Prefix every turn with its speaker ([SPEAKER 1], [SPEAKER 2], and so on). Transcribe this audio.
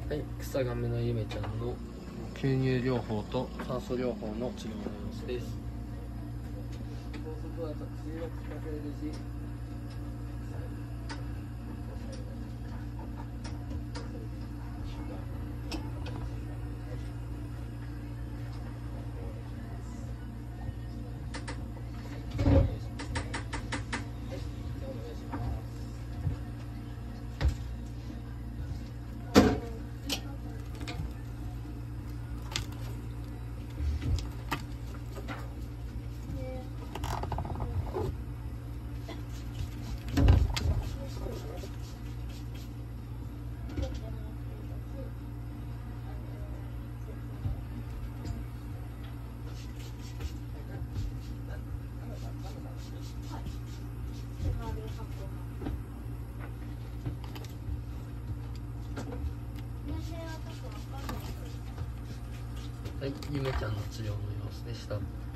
[SPEAKER 1] はい、草亀のゆめちゃんの吸入療法と酸素療法の治療の様子です。はい、ゆめちゃんの治療の様子でした。